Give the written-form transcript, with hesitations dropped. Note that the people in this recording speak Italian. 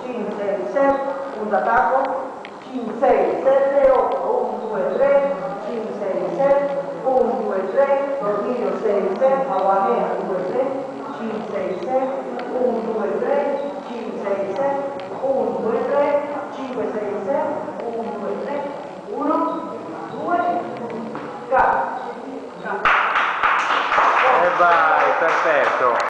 5, 6, 7, punto attacco, 5, 6, 7, 8, 1, 2, 3, 5, 6, 7, 1, 2, 3, tornillo 6, 7, aguanea 2, 3, 5, 6, 7, 1, 2, 3, 5, 6, 7, 1, 2, 3, 5, 6, 7, 1, 2, 3, 1, 2, capo. E vai, perfetto.